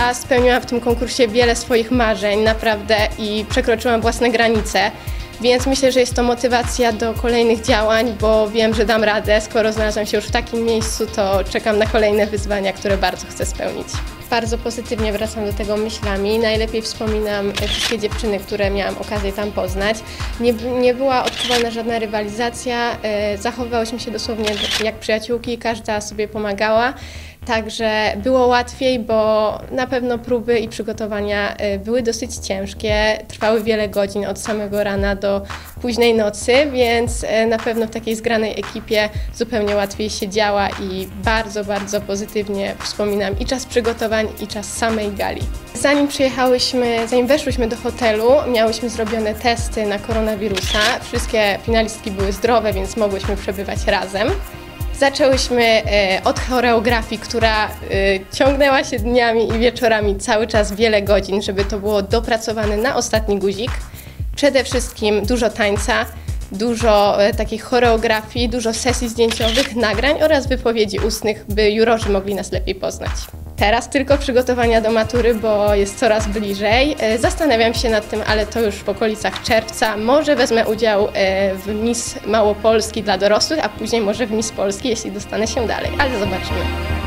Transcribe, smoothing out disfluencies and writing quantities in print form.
Ja spełniłam w tym konkursie wiele swoich marzeń, naprawdę, i przekroczyłam własne granice, więc myślę, że jest to motywacja do kolejnych działań, bo wiem, że dam radę. Skoro znalazłam się już w takim miejscu, to czekam na kolejne wyzwania, które bardzo chcę spełnić. Bardzo pozytywnie wracam do tego myślami. Najlepiej wspominam wszystkie dziewczyny, które miałam okazję tam poznać. Nie była odczuwana żadna rywalizacja, zachowywałyśmy się dosłownie jak przyjaciółki, każda sobie pomagała. Także było łatwiej, bo na pewno próby i przygotowania były dosyć ciężkie, trwały wiele godzin od samego rana do późnej nocy, więc na pewno w takiej zgranej ekipie zupełnie łatwiej się działa i bardzo, bardzo pozytywnie wspominam i czas przygotowań, i czas samej gali. Zanim weszłyśmy do hotelu, miałyśmy zrobione testy na koronawirusa. Wszystkie finalistki były zdrowe, więc mogłyśmy przebywać razem. Zaczęłyśmy od choreografii, która ciągnęła się dniami i wieczorami, cały czas wiele godzin, żeby to było dopracowane na ostatni guzik. Przede wszystkim dużo tańca, dużo takich choreografii, dużo sesji zdjęciowych, nagrań oraz wypowiedzi ustnych, by jurorzy mogli nas lepiej poznać. Teraz tylko przygotowania do matury, bo jest coraz bliżej. Zastanawiam się nad tym, ale to już w okolicach czerwca. Może wezmę udział w Miss Małopolski dla dorosłych, a później może w Miss Polski, jeśli dostanę się dalej, ale zobaczymy.